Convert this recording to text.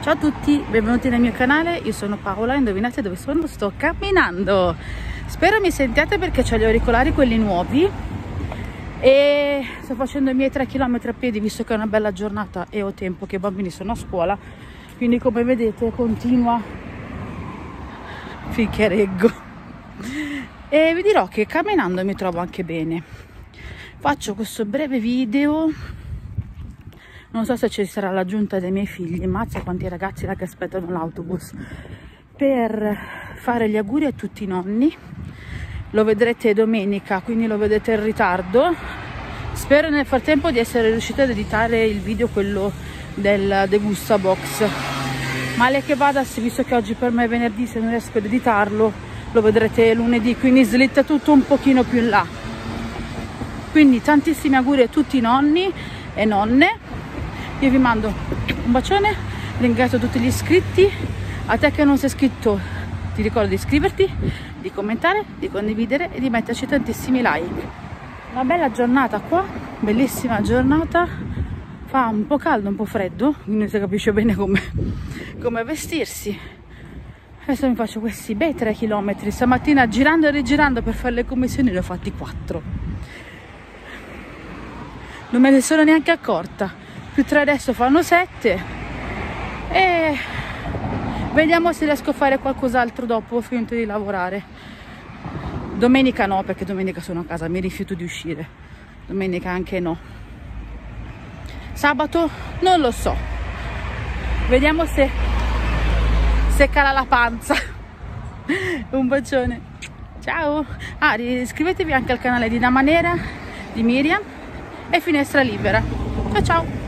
Ciao a tutti, benvenuti nel mio canale, io sono Paola, indovinate dove sono? Sto camminando. Spero mi sentiate perché ho gli auricolari, quelli nuovi, e sto facendo i miei 3 km a piedi visto che è una bella giornata e ho tempo che i bambini sono a scuola, quindi come vedete continua finché reggo. E vi dirò che camminando mi trovo anche bene. Faccio questo breve video. Non so se ci sarà l'aggiunta dei miei figli, mazza quanti ragazzi là che aspettano l'autobus, per fare gli auguri a tutti i nonni. Lo vedrete domenica, quindi lo vedete in ritardo. Spero nel frattempo di essere riuscita ad editare il video, quello del Degusta Box. Male che vada, visto che oggi per me è venerdì, se non riesco ad editarlo, lo vedrete lunedì, quindi slitta tutto un pochino più in là. Quindi tantissimi auguri a tutti i nonni e nonne. Io vi mando un bacione, ringrazio tutti gli iscritti. A te che non sei iscritto ti ricordo di iscriverti, di commentare, di condividere e di metterci tantissimi like. Una bella giornata qua, bellissima giornata, fa un po' caldo, un po' freddo, quindi non si capisce bene come vestirsi. Adesso mi faccio questi bei 3 km, stamattina girando e rigirando per fare le commissioni ne ho fatti 4. Non me ne sono neanche accorta. Più 3 adesso fanno 7 e vediamo se riesco a fare qualcos'altro dopo ho finito di lavorare. Domenica no, perché domenica sono a casa, mi rifiuto di uscire. Domenica anche no. Sabato non lo so, vediamo se cala la panza. Un bacione, ciao. Iscrivetevi anche al canale di Damanera, di Miriam e Finestra Libera. Ciao ciao.